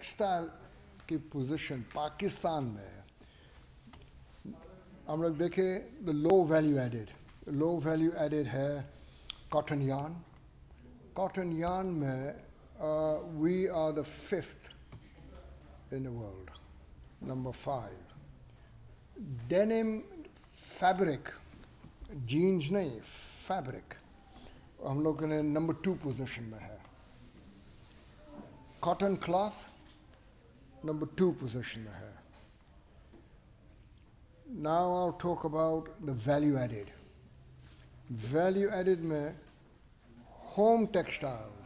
Textile की position Pakistan में है। हम लोग देखें द लो वैल्यू एडेड है कॉटन यार्न। कॉटन यार्न में we are the 5th in the world. Number 5. Denim fabric, jeans नहीं, fabric, हम लोग ने नंबर 2 पोजीशन में है। कॉटन क्लॉथ नंबर 2 पोजीशन में है। Now I'll talk about the value added. Value added में home textiles,